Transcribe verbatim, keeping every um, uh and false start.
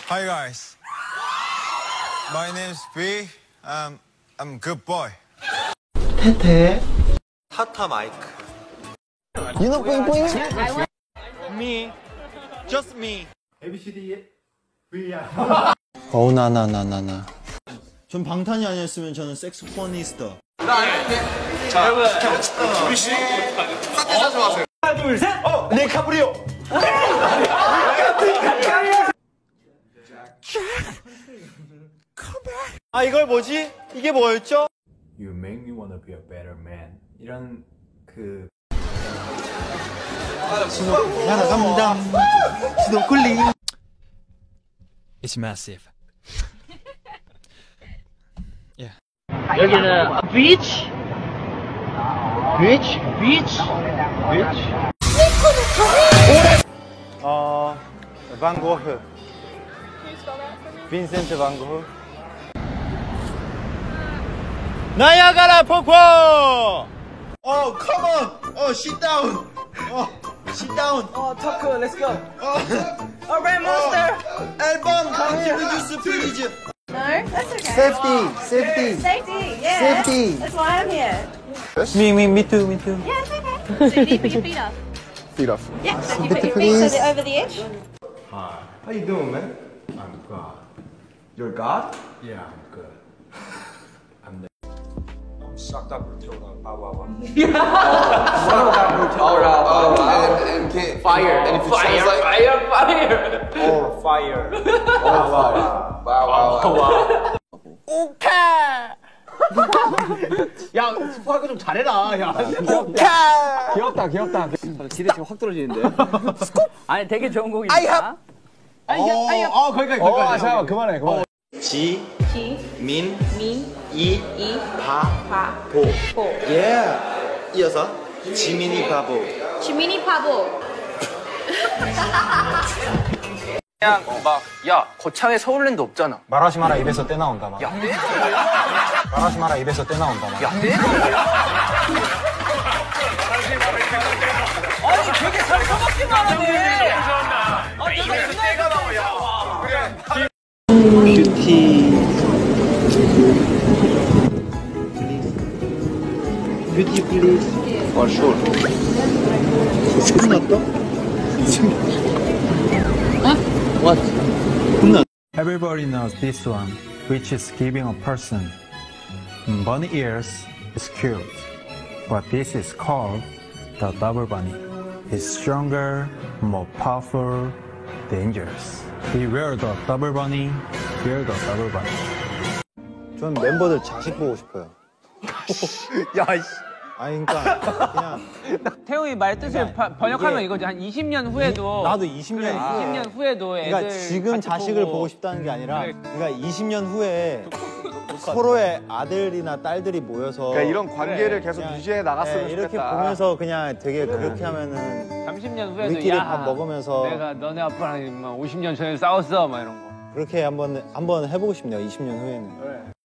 Hi guys. My name is B. Um, I'm good boy. 태태. 타타 마이크. You know 뿌잉뿌잉? Me. Just me. 에이비씨디 브이알. 어우 나나나나나. 전 방탄이 아니었으면 저는 색소포니스트. 자, 여러분. 우리 씨. 사태 좋아하세요. 하나 둘 셋. 어, 네 카프리오. 아 이걸 뭐지? 이게 뭐였죠? You make me wanna be a better man. 이런 그 날아갑니다. 스노클링. It's massive. Yeah. 여기는 beach, beach, beach, beach. 어, 반 고흐. 빈센트 반 고흐. 나야가라 폭포. 어, come on. 어, sit down. 어, sit down. Oh, Tucker, let's go. 어, Alright, monster. 앨범 강팀 주스 플리즈. No, that's okay. Safety, safety. Safety, yeah. Safety. That's why I'm here. Me, me, me too, me too. Yeah, it's okay. So you put your feet up. Feet off. Yeah, so you put Sympathy, your feet so please. they're over the edge. Hi. How you doing, man? I'm God. You're God? Yeah, I'm good. I'm the. I'm sucked up until the wow wow wow. Fire. And if it sounds like Fire, fire. Or fire. Wow wow. wow, wow, wow. 야, 스포할 거 좀 잘해라. 야. 귀엽다 귀엽다. 기대 지금 확 떨어지는데. 아니, 되게 좋은 곡입니다. 아이합. 아이합. 아이합. 어, 거기까지, 거기까지. 아 잠깐만 그만해 그만해. 지, G, 민, mean, 이, E, 바, pa, 보. po. 예. 이어서 지민이 바보. Chimini pabo. 그냥 막, 야, 거창에 서울랜드 없잖아. 말하지 마라 입에서 떼 나온다 막. 야, 말하지 마라 입에서 떼 나온다 막. 야, 아니, 되게 살펴봤기만 하네. 아, 입에서 때가 나와, 야. 뷰티. 뷰티 플리즈. For sure. 끝났다? What? 끝났. Everybody knows this one, which is giving a person bunny ears is cute, but this is called the double bunny. It's stronger, more powerful, dangerous. Beware the double bunny, beware the double bunny. 전 멤버들 자식 보고 싶어요. 야, 이씨. 아니, 그러니까 그냥 태용이 말 뜻을 바, 번역하면 이거지. 한 이십 년 후에도. 나도 이십 년 그래, 후에. 이십 년 후에도 애들. 그러니까 지금 같이 자식을 보고. 보고 싶다는 게 아니라, 그래. 그러니까 이십 년 후에 서로의 아들이나 딸들이 모여서 그러니까 이런 관계를 그래. 계속 그냥, 유지해 나갔으면 네, 이렇게 좋겠다. 보면서 그냥 되게 그렇게 하면은 삼십 년 후에도 우리끼리 야, 밥 먹으면서 내가 너네 아빠랑 오십 년 전에 싸웠어 막 이런 거. 그렇게 한번 한번 해보고 싶네요. 이십 년 후에는.